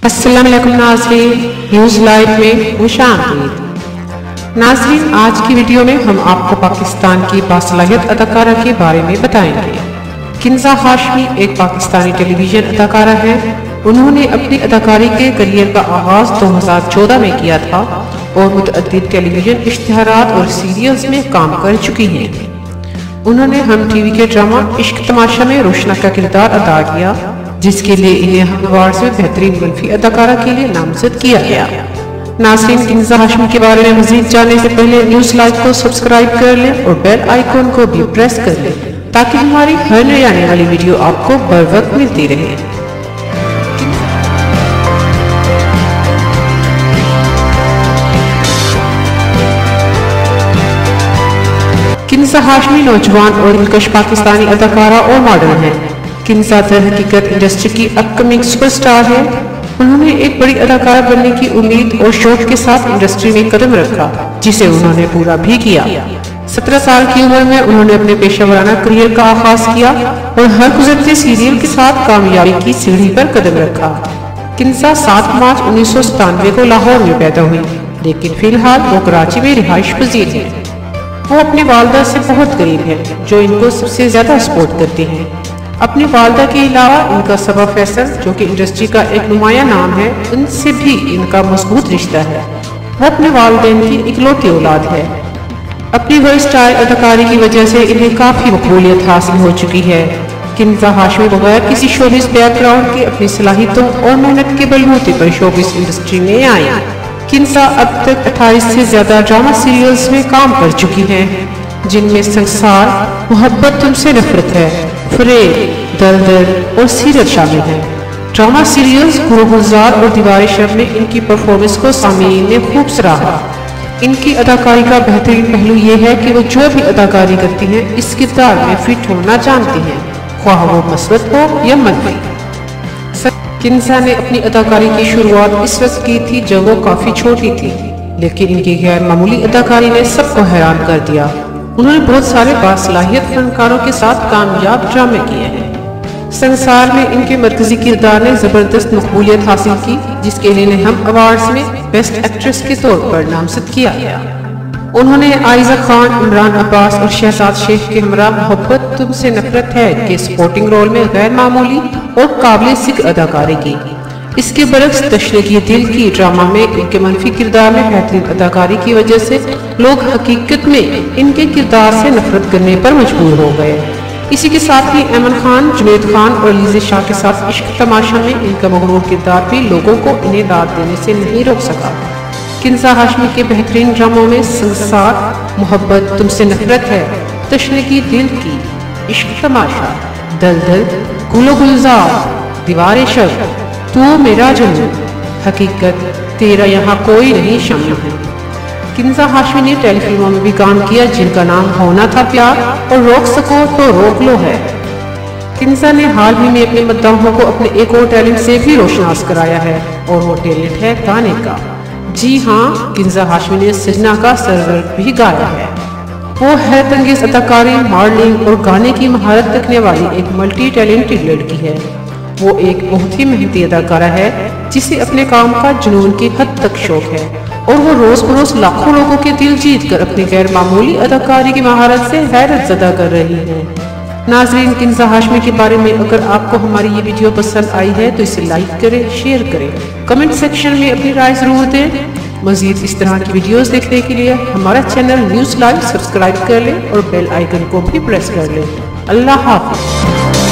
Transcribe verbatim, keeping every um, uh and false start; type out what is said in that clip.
अस्सलाम वालेकुम नाज़रीन, न्यूज़ लाइव में खुशामदीद। नाज़रीन, आज की वीडियो में हम आपको पाकिस्तान की बासलाहियत अदाकारा के बारे में बताएंगे। किंजा हाशमी एक पाकिस्तानी टेलीविजन अदाकारा है। उन्होंने अपनी अदाकारी के करियर का आगाज दो हज़ार चौदह में किया था और मुतअद्दिद टेलीविजन इश्तिहारात और सीरियल्स में काम कर चुकी हैं। उन्होंने हम टीवी के ड्रामा इश्क तमाशा में रोशना का किरदार अदा किया, जिसके लिए इन्हें हम अवार्ड्स में बेहतरीन मनफी अदाकारा के लिए नामजद किया गया। नाज़रीन, किंजा हाशमी के बारे में मज़ीद जानने से पहले न्यूज़ लाइव को सब्सक्राइब कर लें और बेल आइकन को भी प्रेस कर लें ताकि हमारी हर नई आने वाली वीडियो आपको बर वक्त मिलती रहे। किंजा हाशमी नौजवान और दिलकश पाकिस्तानी अदाकारा और मॉडल हैं। किंजा दर हकीकत इंडस्ट्री की अपकमिंग सुपरस्टार है। उन्होंने एक बड़ी अदाकारा बनने की उम्मीद और शौक के साथ इंडस्ट्री में कदम रखा, जिसे उन्होंने पूरा भी किया। सत्रह साल की उम्र में उन्होंने अपने पेशा वराना करियर का आगाज किया और हर गुजरते सीरियल के साथ कामयाबी की सीढ़ी पर कदम रखा। किंजा सात मार्च उन्नीस सौ सतानवे को लाहौर में पैदा हुई, लेकिन फिलहाल वो कराची में रिहाइश पजीर है। वो अपनी वालदा से बहुत करीब है, जो इनको सबसे ज्यादा सपोर्ट करती हैं। अपनी वालदा के अलावा इनका सबा फैसल, जो कि इंडस्ट्री का एक नुमाया नाम है, उनसे भी इनका मजबूत रिश्ता है। वो अपने वालिदैन की इकलौती औलाद है। अपनी वर्सटाइल अदाकारी की वजह से इन्हें काफी मकबूलियत हासिल हो चुकी है। किंजा हाशमी बगैर किसी शोबिस बैकग्राउंड के अपनी सलाहियतों और मेहनत के बलबूते पर शोबिस इंडस्ट्री में आई। किंजा अब तक अट्ठाईस से ज्यादा ड्रामा सीरियल्स में काम कर चुकी हैं, जिनमें संसार, मोहब्बत तुमसे नफरत है, फरेब, दलदल और सीरत शामिल हैं। ड्रामा सीरियल्स गुलजार और दीवार शब में इनकी परफॉर्मेंस को सामीन ने खूब सराहा। इनकी अदाकारी का बेहतरीन पहलू ये है कि वो जो भी अदाकारी करती हैं, इस किरदार में फिट होना जानती हैं, ख्वाह वो मस्बत हो या मनफी। किंजा ने अपनी अदाकारी की शुरुआत इस वक्त की थी जब वो काफी छोटी थी, लेकिन इनकी गैर मामूली अदाकारी ने सबको हैरान कर दिया। उन्होंने बहुत सारे बासलाहियत फनकारों के साथ कामयाब ड्रामे किए हैं। संसार में इनके मरकजी किरदार ने जबरदस्त मकबूलियत हासिल की, जिसके लिए इन्हें हम अवार्ड्स में बेस्ट एक्ट्रेस के तौर पर नामजद किया गया। उन्होंने आयजा खान, इमरान अब्बास और शहजाद शेख के हमरा मोहब्बत तुमसे नफरत है के सपोर्टिंग रोल में गैर मामूली और काबिल जिक्र अदाकारी की। इसके बरक्स तशने की दिल की ड्रामा में इनके मनफी किरदार में बेहतरीन अदाकारी की वजह से लोग हकीकत में इनके किरदार से नफरत करने पर मजबूर हो गए। इसी के साथ ही अमन खान, जुनैद खान और लीज़े शाह के साथ इश्क तमाशा में इनका मगरूर किरदार भी लोगों को इन्हें दाद देने से नहीं रोक सका। किंजा हाशमी के बेहतरीन ड्रामों में संसार, मोहब्बत तुमसे नफरत है, तशने की दिल की, इश्क तमाशा, दलदल, गुलो गुलजार, दीवार शब, तू मेरा जुनून, हकीकत, तेरा यहाँ कोई नहीं शामिल है। किंजा हाशमी ने टेलीफिल्मों में भी काम किया, जिनका नाम होना था प्यार और रोक सको तो रोक लो है। किंजा ने हाल ही में अपने मद्दाहों को अपने एक और टैलेंट से भी रोशनास कराया है, और वो टैलेंट है गाने का। जी हाँ, किंजा हाशमी ने सजना का सरवर्ग भी गाया है। वो हैरत अंगेज अदाकारी, मॉडलिंग और गाने की महारत रखने वाली एक मल्टी टैलेंटेड लड़की है। वो एक बहुत ही मेहनती अदाकारा है, जिसे अपने काम का जुनून की हद तक शौक है, और वो रोज बरोज लाखों लोगों के दिल जीत कर अपनी गैर मामूली अदाकारी की महारत से हैरत ज़दा कर रही है। नाजरीन, किंजा हाशमी के बारे में अगर आपको हमारी ये वीडियो पसंद आई है तो इसे लाइक करें, शेयर करें, कमेंट सेक्शन में अपनी राय जरूर दें। मजीद इस तरह की वीडियोस देखने के लिए हमारा चैनल न्यूज़ लाइव सब्सक्राइब कर लें और बेल आइकन को भी प्रेस कर लें। अल्लाह हाफ़िज़।